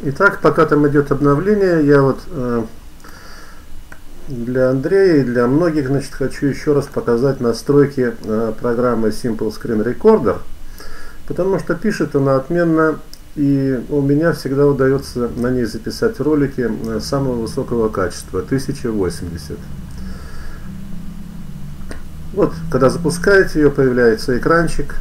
Итак, пока там идет обновление, я вот для Андрея и для многих, значит, хочу еще раз показать настройки программы Simple Screen Recorder, потому что пишет она отменно, и у меня всегда удается на ней записать ролики самого высокого качества, 1080. Вот, когда запускаете ее, появляется экранчик.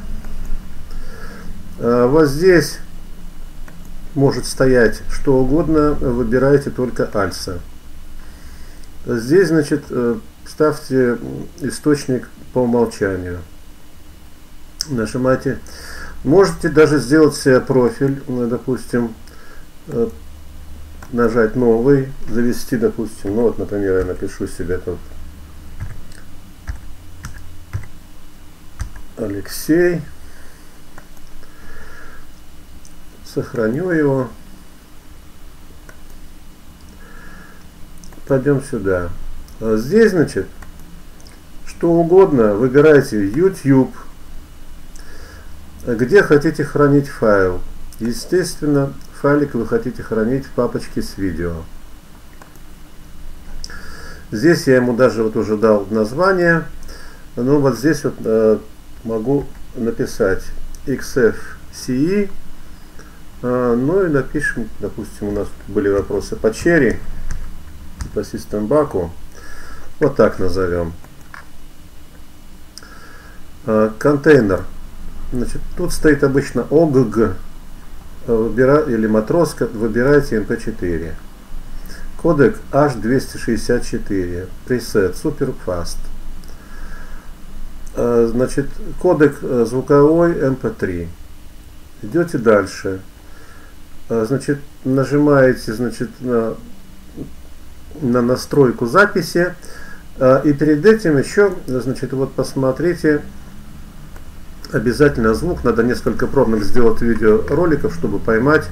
Вот здесь может стоять что угодно, выбирайте только альса. Здесь, значит, ставьте источник по умолчанию. Нажимайте. Можете даже сделать себе профиль, допустим, нажать новый, завести, допустим, ну вот, например, я напишу себе тут Алексей, сохраню его, пойдем сюда. Здесь, значит, что угодно, выбирайте YouTube, где хотите хранить файл. Естественно, файлик вы хотите хранить в папочке с видео. Здесь я ему даже вот уже дал название. Ну вот здесь вот могу написать XFCE. Ну и напишем, допустим, у нас были вопросы по Cherry, по System Back. Вот так назовем. Контейнер. Значит, тут стоит обычно OGG или матроска, выбирайте MP4. Кодек H264, пресет Superfast. Значит, кодек звуковой MP3. Идете дальше. Значит, нажимаете, значит, на настройку записи. И перед этим еще, значит, вот посмотрите, обязательно звук. Надо несколько пробных сделать видеороликов, чтобы поймать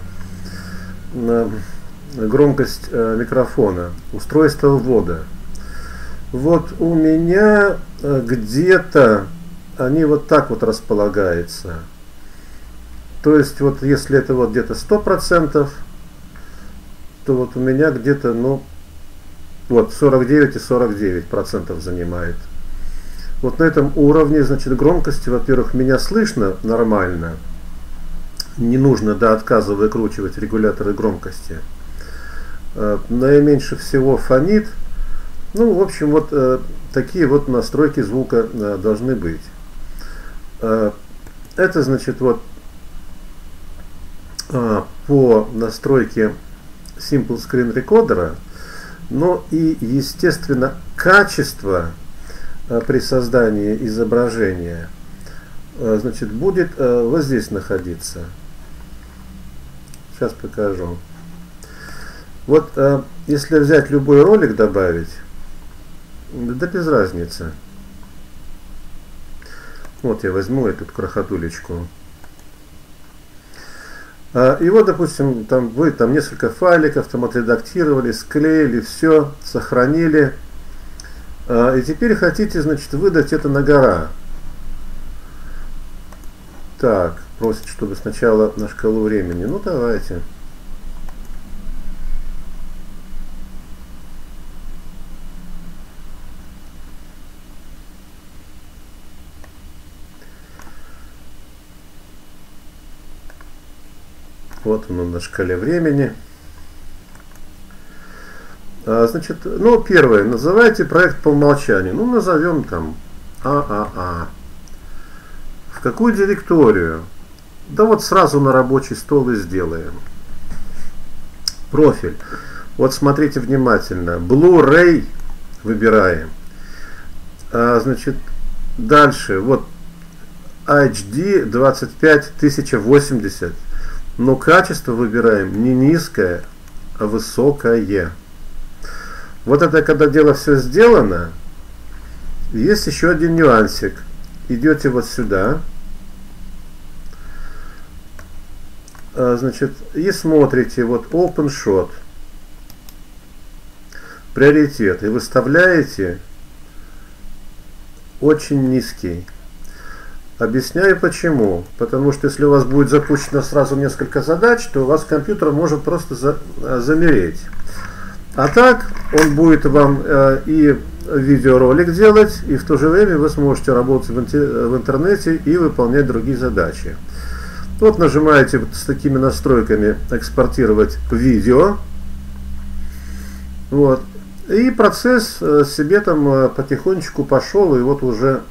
громкость микрофона. Устройство ввода. Вот у меня где-то они вот так вот располагаются. То есть вот если это вот где-то 100%, то вот у меня где-то, ну, вот 49,49% занимает. Вот на этом уровне, значит, громкости, во-первых, меня слышно нормально. Не нужно до отказа выкручивать регуляторы громкости. Наименьше всего фонит. Ну, в общем, вот такие вот настройки звука должны быть. Это, значит, вот по настройке Simple Screen Recorder, но и, естественно, качество при создании изображения, значит, будет вот здесь находиться. Сейчас покажу. Вот если взять любой ролик, добавить, да без разницы. Вот я возьму эту крохотулечку. И вот, допустим, там вы там несколько файликов там отредактировали, склеили, все, сохранили. И теперь хотите, значит, выдать это на гора. Так, просит, чтобы сначала на шкалу времени. Ну, давайте. Вот он на шкале времени. Значит, ну, первое, называйте проект по умолчанию. Ну, назовем там ААА. В какую директорию? Да вот сразу на рабочий стол и сделаем. Профиль. Вот смотрите внимательно. Blu-ray выбираем. Значит, дальше. Вот HD 25080. Но качество выбираем не низкое, а высокое. Вот это когда дело все сделано, есть еще один нюансик. Идете вот сюда, значит, и смотрите вот Open Shot, приоритет, и выставляете очень низкий. Объясняю почему. Потому что если у вас будет запущено сразу несколько задач, то у вас компьютер может просто замереть. А так он будет вам и видеоролик делать, и в то же время вы сможете работать в интернете и выполнять другие задачи. Вот нажимаете вот с такими настройками «Экспортировать видео». Вот. И процесс себе там потихонечку пошел, и вот уже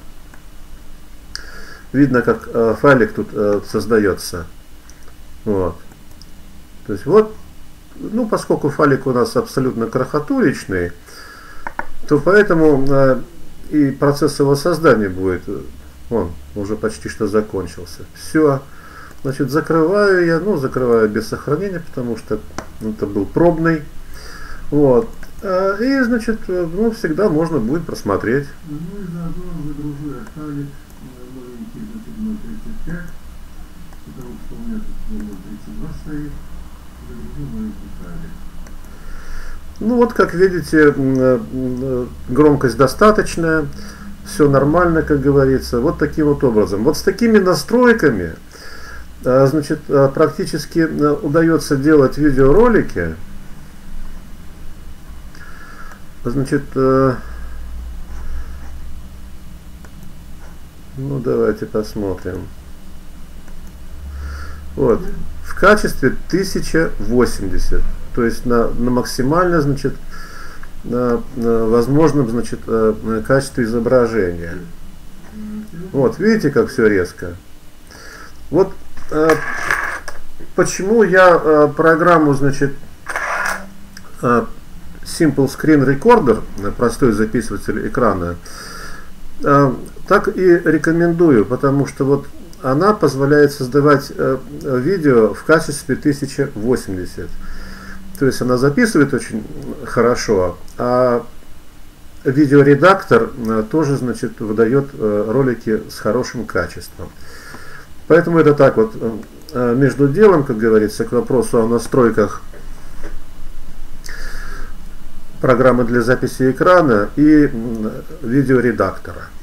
видно, как файлик тут создается. Вот. То есть вот, ну, поскольку файлик у нас абсолютно крохотуличный, то поэтому и процесс его создания будет, он уже почти что закончился. Все. Значит, закрываю я, ну, закрываю без сохранения, потому что это был пробный. Вот. И, значит, ну, всегда можно будет просмотреть. Ну и заодно загружу я файлик новенький, значит, 0.35, потому что у меня тут 0.32 стоит. Загружу новенький файлик. Ну вот, как видите, громкость достаточная, все нормально, как говорится. Вот таким вот образом. Вот с такими настройками, значит, практически удается делать видеоролики. Значит, ну давайте посмотрим. Вот, в качестве 1080, то есть на максимально, значит, на возможном, значит, качестве изображения. Вот, видите, как все резко. Вот почему я программу, значит, Simple Screen Recorder, простой записыватель экрана, так и рекомендую, потому что вот она позволяет создавать видео в качестве 1080. То есть она записывает очень хорошо, а видеоредактор тоже, значит, выдает ролики с хорошим качеством. Поэтому это так вот между делом, как говорится, к вопросу о настройках программы для записи экрана и видеоредактора.